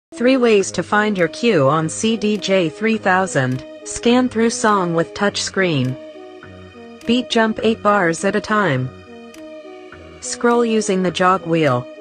3 ways to find your cue on CDJ 3000. Scan through song with touch screen. Beat jump 8 bars at a time. Scroll using the jog wheel.